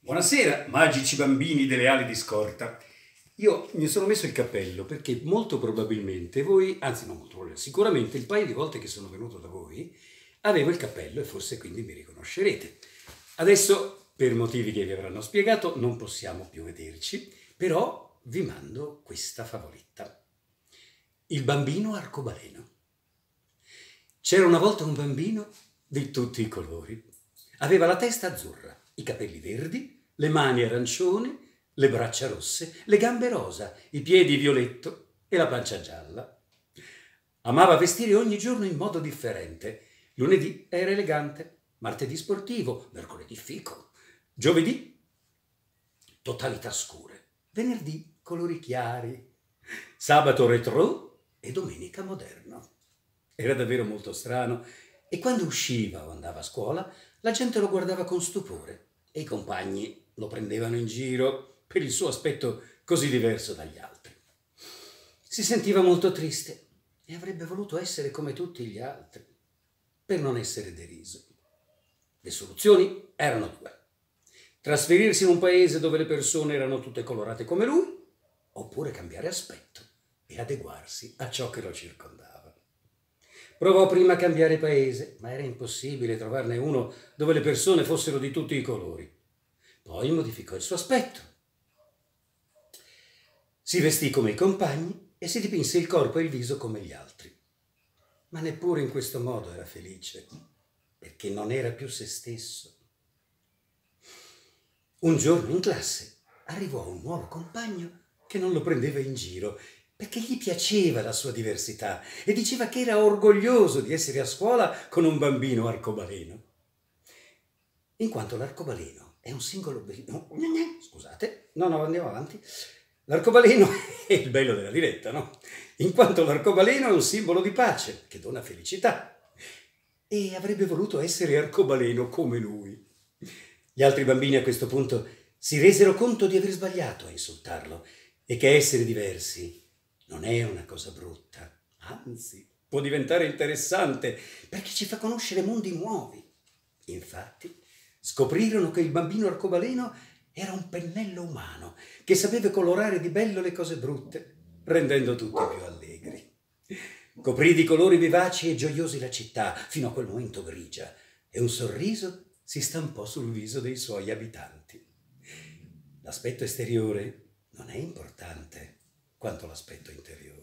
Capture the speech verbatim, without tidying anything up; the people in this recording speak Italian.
Buonasera, magici bambini delle ali di scorta. Io mi sono messo il cappello perché molto probabilmente voi, anzi non molto probabilmente, sicuramente il paio di volte che sono venuto da voi avevo il cappello e forse quindi mi riconoscerete. Adesso, per motivi che vi avranno spiegato, non possiamo più vederci, però vi mando questa favoletta. Il bambino arcobaleno. C'era una volta un bambino di tutti i colori. Aveva la testa azzurra, i capelli verdi, le mani arancioni, le braccia rosse, le gambe rosa, i piedi violetto e la pancia gialla. Amava vestire ogni giorno in modo differente. Lunedì era elegante, martedì sportivo, mercoledì fico, giovedì totalità scure, venerdì colori chiari, sabato retro e domenica moderno. Era davvero molto strano e quando usciva o andava a scuola la gente lo guardava con stupore e i compagni lo prendevano in giro per il suo aspetto così diverso dagli altri. Si sentiva molto triste e avrebbe voluto essere come tutti gli altri per non essere deriso. Le soluzioni erano due: trasferirsi in un paese dove le persone erano tutte colorate come lui, oppure cambiare aspetto e adeguarsi a ciò che lo circondava. Provò prima a cambiare paese, ma era impossibile trovarne uno dove le persone fossero di tutti i colori. Poi modificò il suo aspetto. Si vestì come i compagni e si dipinse il corpo e il viso come gli altri. Ma neppure in questo modo era felice, perché non era più se stesso. Un giorno in classe arrivò un nuovo compagno che non lo prendeva in giro perché gli piaceva la sua diversità e diceva che era orgoglioso di essere a scuola con un bambino arcobaleno. In quanto l'arcobaleno è un singolo... No, scusate, no, no, andiamo avanti. L'arcobaleno è il bello della diretta, no? In quanto l'arcobaleno è un simbolo di pace che dona felicità e avrebbe voluto essere arcobaleno come lui. Gli altri bambini a questo punto si resero conto di aver sbagliato a insultarlo e che essere diversi non è una cosa brutta, anzi, può diventare interessante perché ci fa conoscere mondi nuovi. Infatti, scoprirono che il bambino arcobaleno era un pennello umano che sapeva colorare di bello le cose brutte, rendendo tutti più allegri. Coprì di colori vivaci e gioiosi la città, fino a quel momento grigia, e un sorriso si stampò sul viso dei suoi abitanti. L'aspetto esteriore non è importante quanto l'aspetto interiore.